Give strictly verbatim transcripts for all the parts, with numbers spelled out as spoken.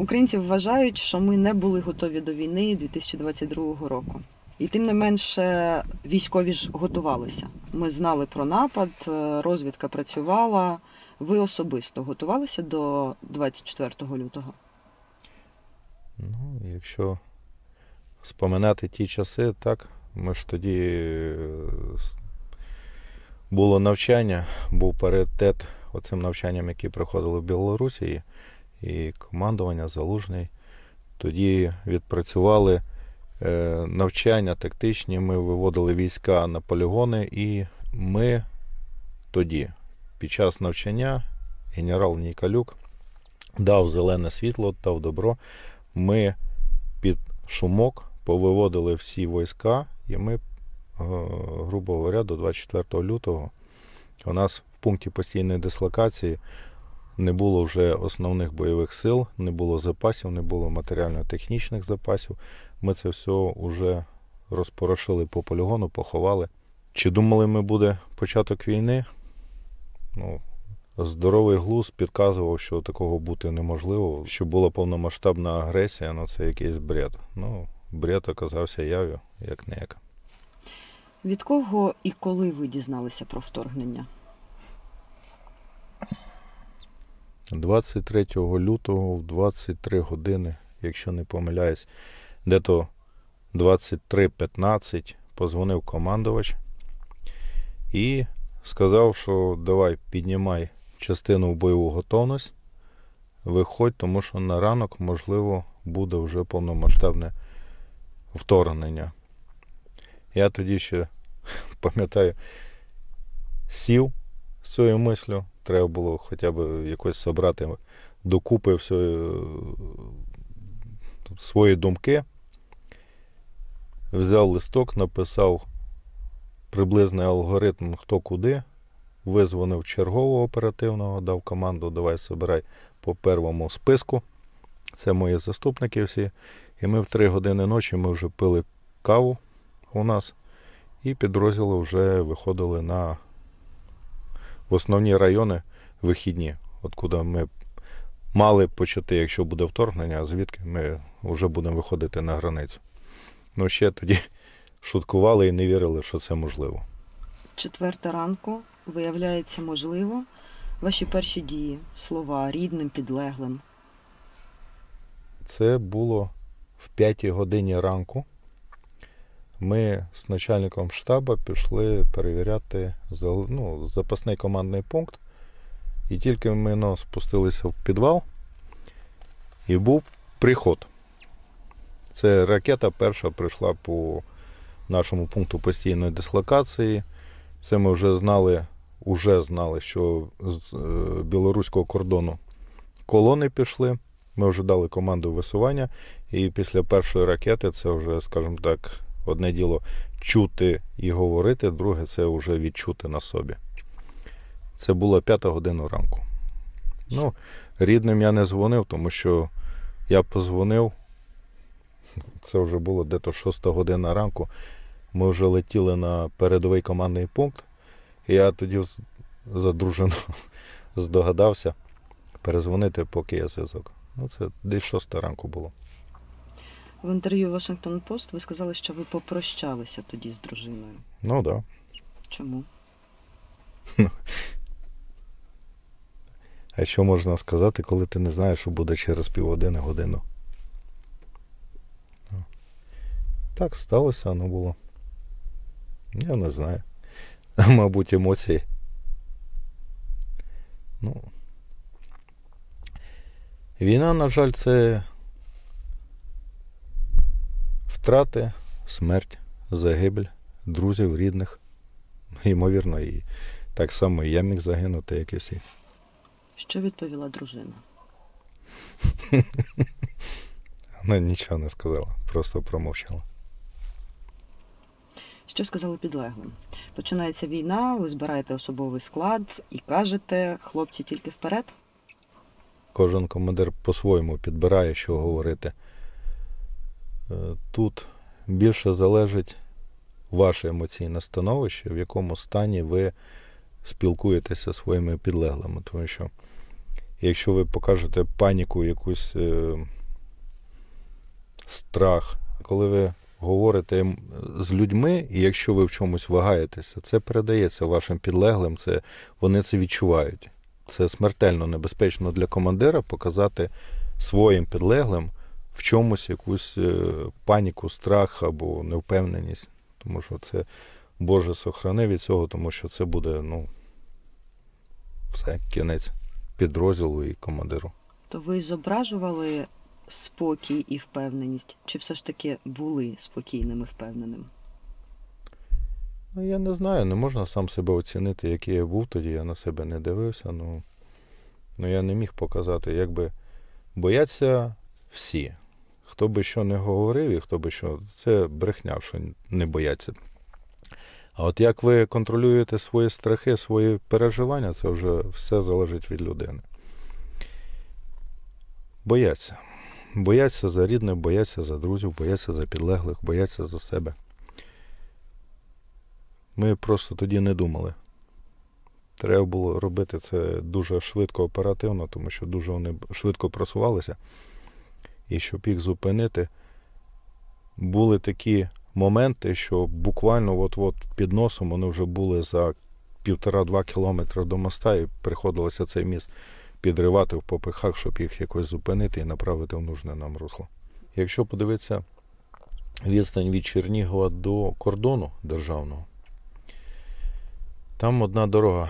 Українці вважають, що ми не були готові до війни дві тисячі двадцять другого року. І тим не менше військові ж готувалися. Ми знали про напад, розвідка працювала. Ви особисто готувалися до двадцять четвертого лютого? Ну, якщо споминати ті часи, так, ми ж тоді було навчання, був паритет оцим навчанням, які проходили в Білорусі, і командування, Залужний. Тоді відпрацювали навчання тактичні, ми виводили війська на полігони, і ми тоді, під час навчання, генерал Ніколюк дав зелене світло, дав добро. Ми під шумок повиводили всі війська, і ми, грубо говоря, до двадцять четвертого лютого у нас в пункті постійної дислокації не було вже основних бойових сил, не було запасів, не було матеріально-технічних запасів. Ми це все вже розпорошили по полігону, поховали. Чи думали ми, буде початок війни? Ну, здоровий глузд підказував, що такого бути неможливо, що була повномасштабна агресія, ну це якийсь бред. Ну, бред оказався яв'ю, як не як. Від кого і коли ви дізналися про вторгнення? двадцять третього лютого в двадцять три години, якщо не помиляюсь, де-то двадцять три п'ятнадцять позвонив командувач і сказав, що давай піднімай частину в бойову готовність, виходь, тому що на ранок, можливо, буде вже повномасштабне вторгнення. Я тоді ще, пам'ятаю, сів з цією мислю, треба було хоча б якось зібрати докупи все, свої думки. Взяв листок, написав приблизний алгоритм, хто куди, визвонив чергового оперативного, дав команду, давай собирай по первому списку. Це мої заступники всі. І ми в три години ночі ми вже пили каву у нас, і підрозділи вже виходили на в основні райони вихідні, откуда ми мали почати, якщо буде вторгнення, звідки ми вже будемо виходити на границю. Ну, ще тоді шуткували і не вірили, що це можливо. Четверта ранку, виявляється, можливо. Ваші перші дії, слова рідним, підлеглим? Це було в п'ятій годині ранку. Ми з начальником штабу пішли перевіряти ну, запасний командний пункт. І тільки ми ну, спустилися в підвал, і був приход. Це ракета перша прийшла по нашому пункту постійної дислокації. Це ми вже знали, вже знали, що з білоруського кордону колони пішли. Ми вже дали команду висування. І після першої ракети це вже, скажімо так, одне діло чути і говорити, друге це вже відчути на собі. Це була п'ята година ранку. Ну, рідним я не дзвонив, тому що я позвонив, це вже було десь шоста година ранку, ми вже летіли на передовий командний пункт, і я тоді за дружину здогадався перезвонити, поки є зв'язок. Ну, це десь шоста ранку було. В інтерв'ю Washington Post ви сказали, що ви попрощалися тоді з дружиною. Ну, так. Да. Чому? А що можна сказати, коли ти не знаєш, що буде через півгодини, годину? Так сталося, воно було. Я не знаю. Мабуть, емоції. Ну. Війна, на жаль, це втрати, смерть, загибель друзів, рідних. Ймовірно, і так само і я міг загинути, як і всі. Що відповіла дружина? Вона нічого не сказала, просто промовчала. Що сказали підлеглим? Починається війна, ви збираєте особовий склад і кажете, хлопці, тільки вперед? Кожен командир по-своєму підбирає, що говорити. Тут більше залежить ваше емоційне становище, в якому стані ви спілкуєтеся зі своїми підлеглими. Тому що якщо ви покажете паніку якусь страх. Коли ви говорите з людьми, і якщо ви в чомусь вагаєтеся, це передається вашим підлеглим, це, вони це відчувають. Це смертельно небезпечно для командира показати своїм підлеглим в чомусь якусь паніку, страх або невпевненість. Тому що це, Боже, сохрани від цього, тому що це буде, ну, все, кінець підрозділу і командиру. То ви зображували спокій і впевненість? Чи все ж таки були спокійними, впевненими? Ну, я не знаю, не можна сам себе оцінити, який я був тоді, я на себе не дивився, ну, ну я не міг показати, якби бояться всі. Хто би що не говорив і хто би що, це брехня, що не бояться. А от як ви контролюєте свої страхи, свої переживання, це вже все залежить від людини. Бояться. Бояться за рідних, бояться за друзів, бояться за підлеглих, бояться за себе. Ми просто тоді не думали. Треба було робити це дуже швидко, оперативно, тому що дуже вони швидко просувалися. І щоб їх зупинити, були такі моменти, що буквально от-от під носом вони вже були за півтора-два кілометри до моста, і приходилося цей міст підривати в попихах, щоб їх якось зупинити і направити в нужне нам русло. Якщо подивитися відстань від Чернігова до кордону державного, там одна дорога.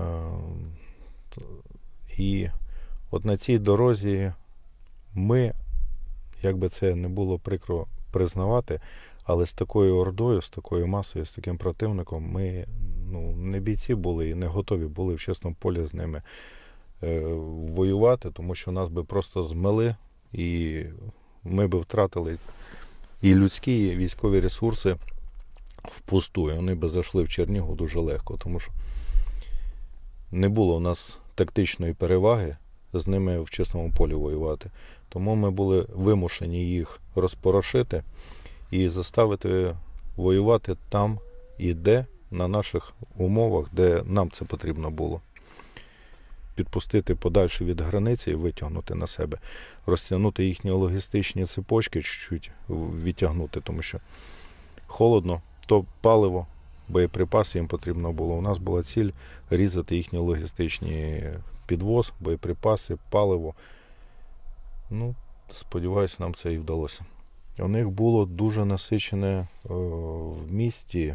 І от на цій дорозі ми, як би це не було прикро признавати, але з такою ордою, з такою масою, з таким противником ми, ну, не бійці були і не готові були в чесному полі з ними е, воювати, тому що нас би просто змели і ми би втратили і людські, і військові ресурси впусту. І вони би зайшли в Чернігів дуже легко, тому що не було у нас тактичної переваги з ними в чесному полі воювати. Тому ми були вимушені їх розпорошити і заставити воювати там і де, на наших умовах, де нам це потрібно було. Підпустити подальше від границі і витягнути на себе. Розтягнути їхні логістичні цепочки, чуть-чуть відтягнути, тому що холодно, то паливо, боєприпаси їм потрібно було. У нас була ціль різати їхні логістичні підвоз, боєприпаси, паливо. Ну, сподіваюся, нам це і вдалося. У них було дуже насичене о, в місті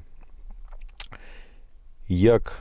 як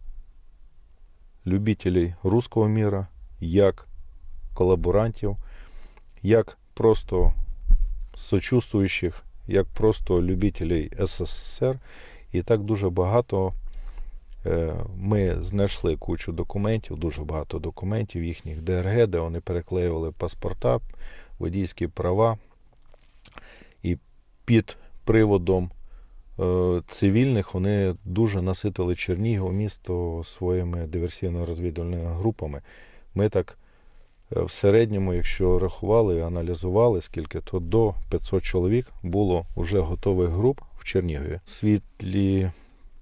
любителів руського міра, як колаборантів, як просто сочувствуючих, як просто любителів ес ес ес ер. І так дуже багато ми знайшли кучу документів, дуже багато документів їхніх де ер ге, де вони переклеювали паспорта, водійські права. І під приводом е, цивільних вони дуже наситили Чернігів місто своїми диверсійно-розвідувальними групами. Ми так е, в середньому, якщо рахували і аналізували, скільки, то до п'ятсот чоловік було вже готових груп в Чернігові. В світлі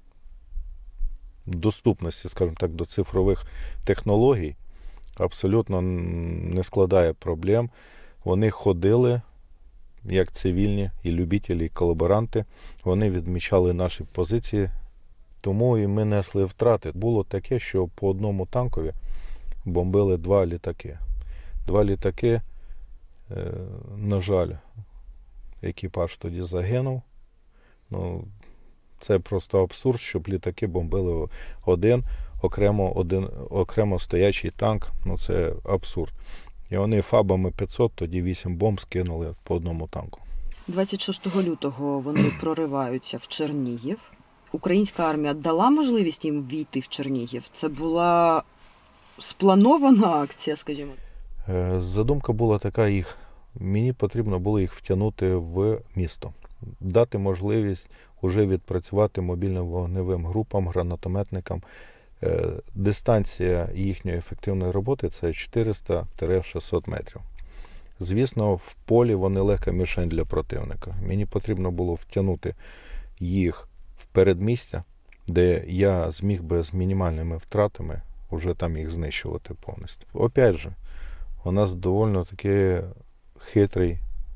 доступності, скажімо так, до цифрових технологій абсолютно не складає проблем. Вони ходили як цивільні і любителі, і колаборанти. Вони відмічали наші позиції, тому і ми несли втрати. Було таке, що по одному танкові бомбили два літаки. Два літаки, на жаль, екіпаж тоді загинув. Ну, це просто абсурд, щоб літаки бомбили один, окремо, один, окремо стоячий танк. Ну, це абсурд. І вони фабами п'ятсот, тоді вісім бомб скинули по одному танку. двадцять шостого лютого вони прориваються в Чернігів. Українська армія дала можливість їм війти в Чернігів? Це була спланована акція, скажімо? Задумка була така їх. Мені потрібно було їх втягнути в місто. Дати можливість вже відпрацювати мобільним вогневим групам, гранатометникам. Дистанція їхньої ефективної роботи – це чотириста - шістсот метрів. Звісно, в полі вони легка мішень для противника. Мені потрібно було втягнути їх в передмістя, де я зміг би з мінімальними втратами вже там їх знищувати повністю. Опять же, у нас доволі таки хитрий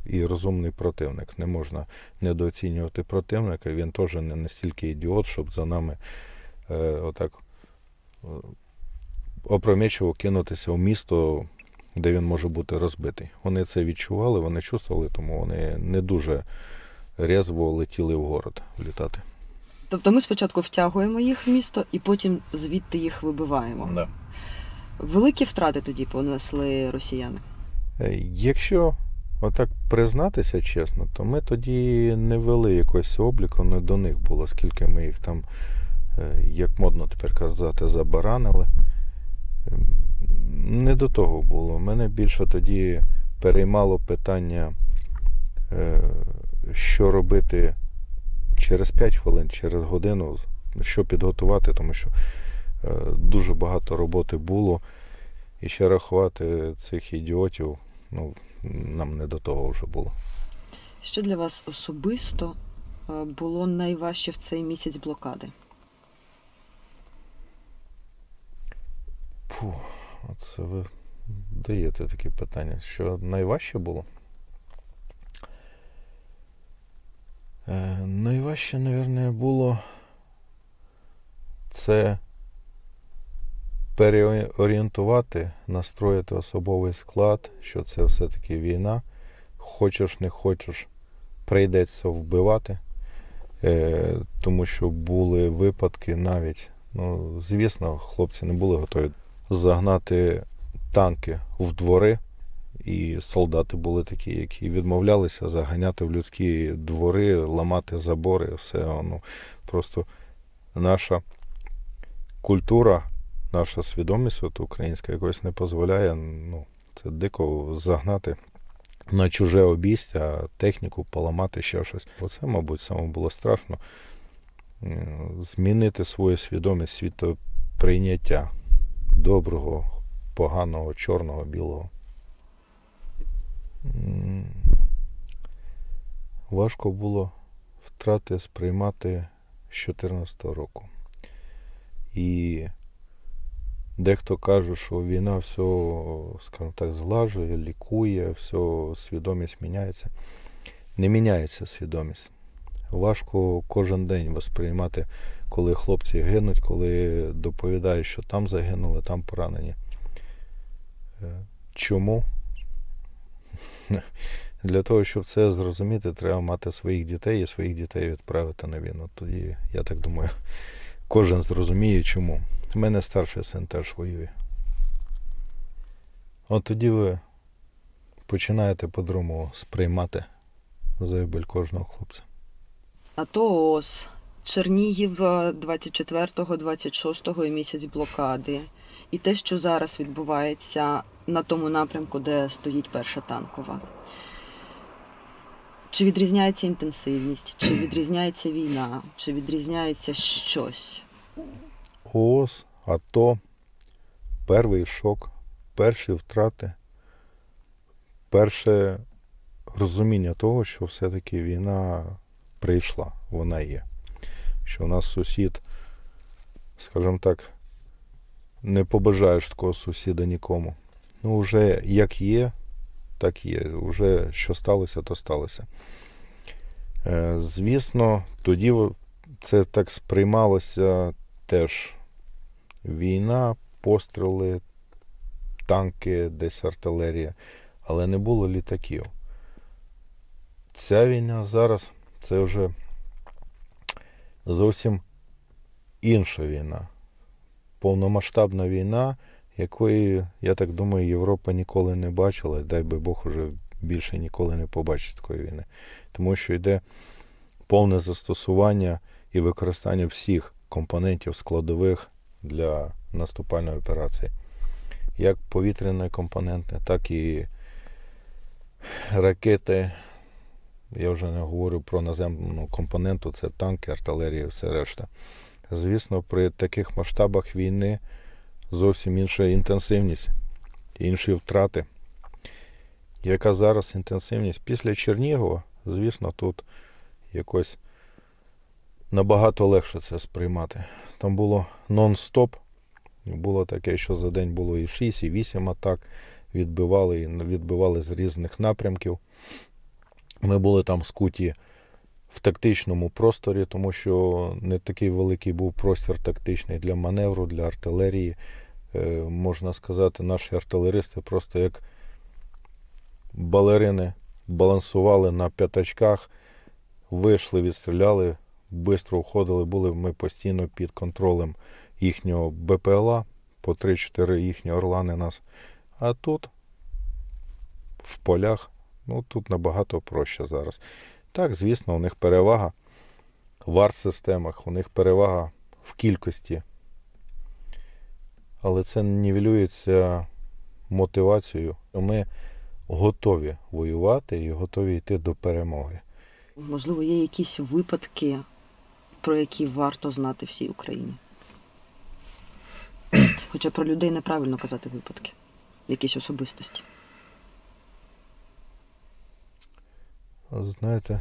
і розумний противник. Не можна недооцінювати противника, він теж не настільки ідіот, щоб за нами е, отак е, опрометчиво кинутися в місто, де він може бути розбитий. Вони це відчували, вони чувствували, тому вони не дуже резво летіли в город літати. Тобто ми спочатку втягуємо їх в місто і потім звідти їх вибиваємо. Да. Великі втрати тоді понесли росіяни. Е, Якщо отак признатися чесно, то ми тоді не вели якогось обліку, не до них було, скільки ми їх там, е, як модно тепер казати, забаранили. Ем, Не до того було. Мене більше тоді переймало питання, е, що робити через п'ять хвилин, через годину, що підготувати, тому що е, дуже багато роботи було. І ще рахувати цих ідіотів, ну, нам не до того вже було. Що для вас особисто е, було найважче в цей місяць блокади? Фу, оце ви даєте такі питання. Що найважче було? Е, найважче, мабуть, було це переорієнтувати, настроїти особовий склад, що це все-таки війна. Хочеш, не хочеш, прийдеться вбивати. Е, тому що були випадки навіть, ну, звісно, хлопці не були готові загнати танки в двори, і солдати були такі, які відмовлялися заганяти в людські двори, ламати забори, все. Ну, просто наша культура, наша свідомість от, українська якось не дозволяє, ну, це дико загнати на чуже обійстя, техніку поламати, ще щось. Оце, мабуть, саме було страшно. Змінити свою свідомість, світоприйняття доброго, поганого, чорного, білого. Важко було втрати сприймати з чотирнадцятого року. І дехто каже, що війна все, скажімо так, зглажує, лікує, все, свідомість міняється. Не міняється свідомість. Важко кожен день восприймати, коли хлопці гинуть, коли доповідають, що там загинули, там поранені. Чому? Для того, щоб це зрозуміти, треба мати своїх дітей і своїх дітей відправити на війну. Тоді, я так думаю, кожен зрозуміє, чому. У мене старший син теж воює. От тоді ви починаєте по-другому сприймати загибель кожного хлопця. АТО ООС, Чернігів двадцять четвертого двадцять шостого і місяць блокади. І те, що зараз відбувається на тому напрямку, де стоїть перша танкова. Чи відрізняється інтенсивність, чи відрізняється війна, чи відрізняється щось? ООС, АТО, перший шок, перші втрати, перше розуміння того, що все-таки війна прийшла, вона є. Що у нас сусід, скажімо так, не побажаєш такого сусіда нікому. Ну, вже як є, так є. Вже що сталося, то сталося. Е, звісно, тоді це так сприймалося теж. Війна, постріли, танки, десь артилерія, але не було літаків. Ця війна зараз, це вже зовсім інша війна. Повномасштабна війна, якої, я так думаю, Європа ніколи не бачила, дай би Бог уже більше ніколи не побачить такої війни. Тому що йде повне застосування і використання всіх компонентів складових для наступальної операції. Як повітряні компоненти, так і ракети. Я вже не говорю про наземну компоненту, це танки, артилерія і все решта. Звісно, при таких масштабах війни зовсім інша інтенсивність, інші втрати. Яка зараз інтенсивність? Після Чернігова, звісно, тут якось набагато легше це сприймати. Там було нон-стоп, було таке, що за день було і шість, і вісім атак, відбивали, і відбивали з різних напрямків. Ми були там скуті в тактичному просторі, тому що не такий великий був простір тактичний для маневру, для артилерії. Е, можна сказати, наші артилеристи просто як балерини балансували на п'ятачках, вийшли, відстріляли, швидко входили, були ми постійно під контролем їхнього БПЛА, по три-чотири їхні орлани нас. А тут, в полях, ну тут набагато проще зараз. Так, звісно, у них перевага в арт-системах, у них перевага в кількості. Але це нівелюється мотивацією. Ми готові воювати і готові йти до перемоги. Можливо, є якісь випадки, про які варто знати всій Україні? Хоча про людей неправильно казати випадки, якісь особистості. Знаєте,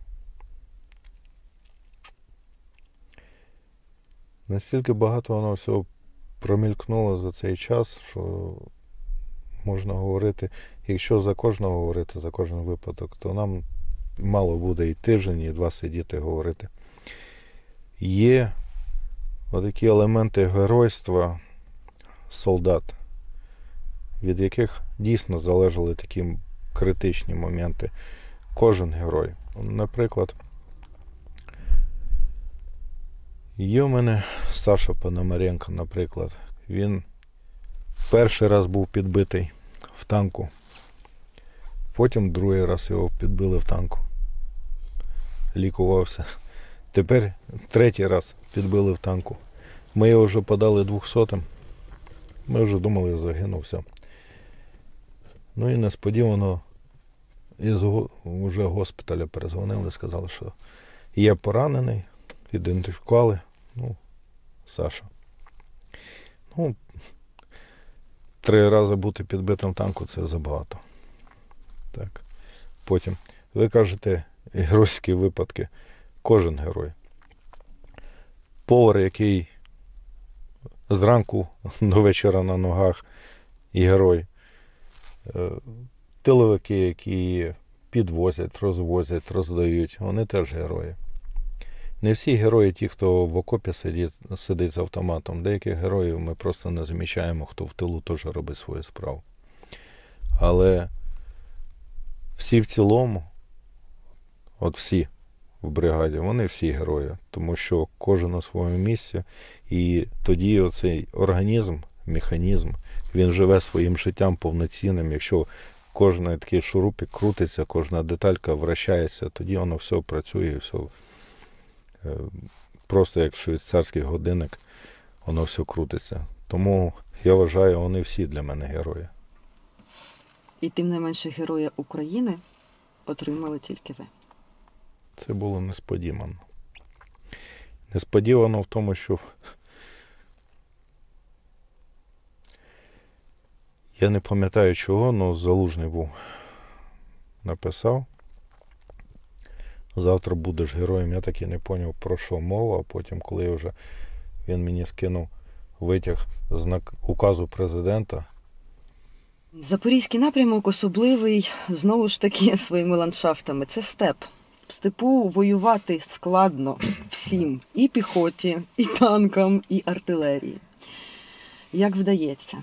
настільки багато воно всього промількнуло за цей час, що можна говорити, якщо за кожного говорити, за кожен випадок, то нам мало буде і тиждень, і два сидіти говорити. Є отакі елементи геройства солдат, від яких дійсно залежали такі критичні моменти. Кожен герой. Наприклад, є у мене Саша Пономаренко, наприклад. Він перший раз був підбитий в танку. Потім другий раз його підбили в танку. Лікувався. Тепер третій раз підбили в танку. Ми його вже подали двохсотим. Ми вже думали, загинув, все. Ну і несподівано із вже госпіталя перезвонили, сказали, що є поранений, ідентифікували, ну, Саша. Ну, три рази бути підбитим в танку – це забагато. Так. Потім, ви кажете, геройські випадки. Кожен герой. Повар, який зранку до вечора на ногах, і герой. Тиловики, які підвозять, розвозять, роздають, вони теж герої. Не всі герої ті, хто в окопі сидить, сидить з автоматом. Деяких героїв ми просто не замічаємо, хто в тилу теж робить свою справу. Але всі в цілому, от всі в бригаді, вони всі герої. Тому що кожен на своєму місці. І тоді оцей організм, механізм, він живе своїм життям повноцінним. Якщо кожен такий шурупик крутиться, кожна деталька вращається, тоді воно все працює, все просто як швейцарський годинник, воно все крутиться. Тому я вважаю, вони всі для мене герої. І тим не менше героя України отримали тільки ви. Це було несподівано. Несподівано в тому, що я не пам'ятаю чого, але Залужний був написав: завтра будеш героєм. Я так і не зрозумів, про що мова, а потім, коли вже він мені скинув витяг з указу президента. Запорізький напрямок особливий, знову ж таки, своїми ландшафтами. Це степ. В степу воювати складно всім. І піхоті, і танкам, і артилерії. Як вдається?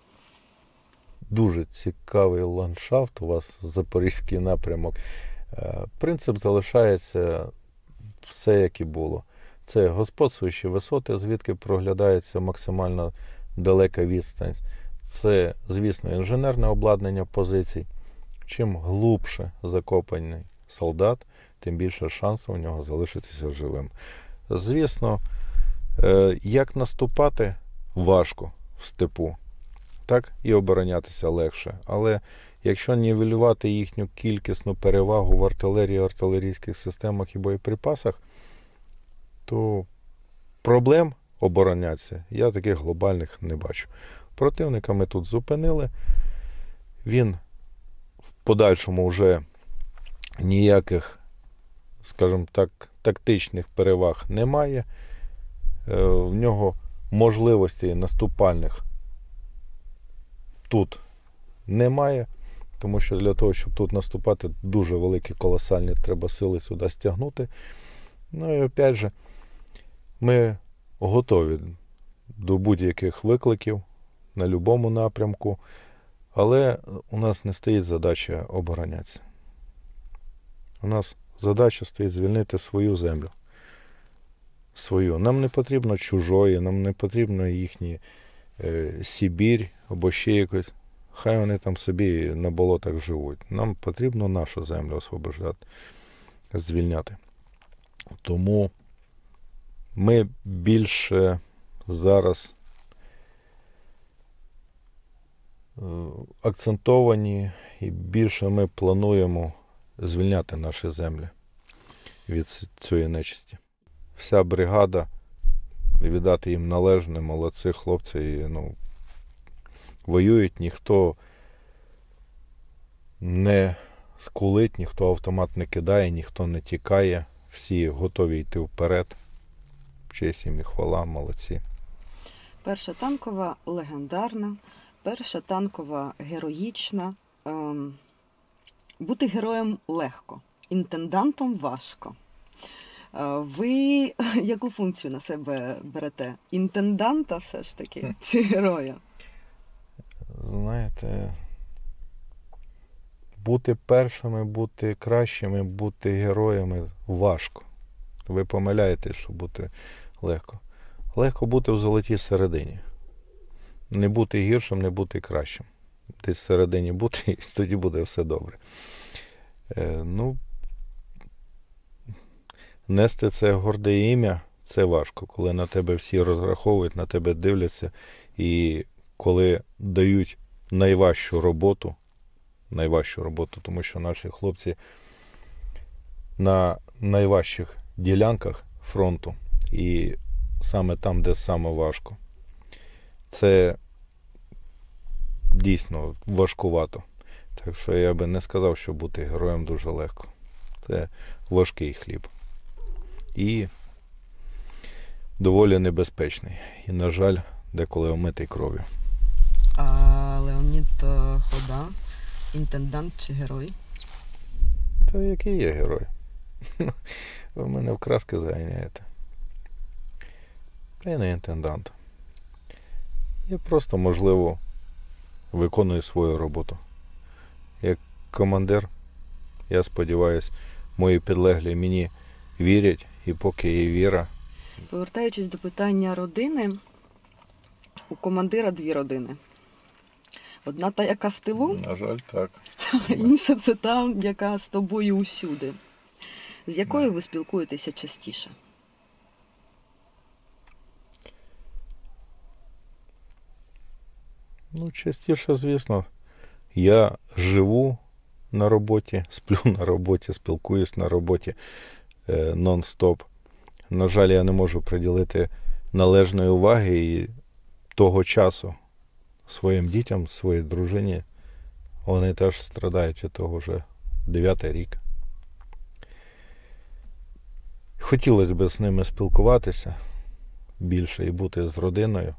Дуже цікавий ландшафт у вас, Запорізький напрямок. Принцип залишається все, як і було. Це господствуючі висоти, звідки проглядається максимально далека відстань. Це, звісно, інженерне обладнання позицій. Чим глубше закопаний солдат, тим більше шансу у нього залишитися живим. Звісно, як наступати важко в степу, так і оборонятися легше. Але якщо нівелювати їхню кількісну перевагу в артилерії, артилерійських системах і боєприпасах, то проблем оборонятися я таких глобальних не бачу. Противника ми тут зупинили. Він в подальшому вже ніяких, скажімо так, тактичних переваг немає. В нього можливостей наступальних тут немає. тому що для того, щоб тут наступати, дуже великі, колосальні треба сили сюди стягнути. Ну і опять же, ми готові до будь-яких викликів на будь-якому напрямку, але у нас не стоїть задача оборонятися. У нас задача стоїть звільнити свою землю. Свою. Нам не потрібно чужої, нам не потрібно їхні е, Сибір або ще якось. Хай вони там собі на болотах живуть. Нам потрібно нашу землю освобождати, звільняти. Тому ми більше зараз е, акцентовані і більше ми плануємо звільняти наші землі від цієї нечисті. Вся бригада, віддати їм належне, молодці хлопці, і, ну, воюють, ніхто не скулить, ніхто автомат не кидає, ніхто не тікає, всі готові йти вперед. Честь їм і хвала, молодці. Перша танкова легендарна, перша танкова героїчна. Ем, бути героєм легко, інтендантом важко. Е, Ви яку функцію на себе берете? Інтенданта все ж таки чи героя? Знаєте, бути першими, бути кращими, бути героями важко. Ви помиляєтесь, що бути легко. Легко бути в золотій середині. Не бути гіршим, не бути кращим. Десь всередині бути, і тоді буде все добре. Е, ну, нести це горде ім'я, це важко, коли на тебе всі розраховують, на тебе дивляться, і коли дають найважчу роботу, найважчу роботу, тому що наші хлопці на найважчих ділянках фронту, і саме там, де саме важко. Це дійсно важкувато. Так що я би не сказав, що бути героєм дуже легко. Це важкий хліб. І доволі небезпечний. І, на жаль, деколи омитий кров'ю. А Леонід Хода, інтендант чи герой? Та який є герой? Ви мене в краски заганяєте. Я не інтендант. Я просто, можливо, виконую свою роботу. Як командир, я сподіваюся, мої підлеглі мені вірять, і поки є віра. Повертаючись до питання родини, у командира дві родини. Одна та, яка в тилу, На жаль, так. а інша це та, яка з тобою усюди. З якою Да. ви спілкуєтеся частіше? Ну, частіше, звісно, я живу на роботі, сплю на роботі, спілкуюсь на роботі е, нон-стоп. На жаль, я не можу приділити належної уваги і того часу своїм дітям, своїй дружині. Вони теж страдають від того вже дев'ятий рік. Хотілося б з ними спілкуватися більше і бути з родиною.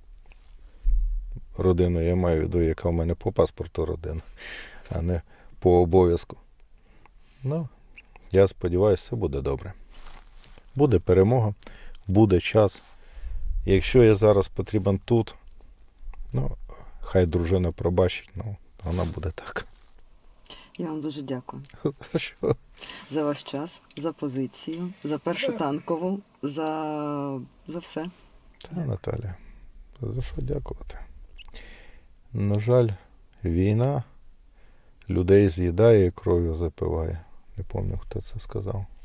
Родину я маю в виду, яка в мене по паспорту родина, а не по обов'язку. Ну, я сподіваюся, все буде добре. Буде перемога, буде час. Якщо я зараз потрібен тут, ну, хай дружина пробачить, ну, вона буде так. Я вам дуже дякую Що? за ваш час, за позицію, за першу танкову, за, за все. Та, Наталя, за що дякувати? На жаль, війна людей з'їдає і кров'ю запиває. Не пам'ятаю, хто це сказав.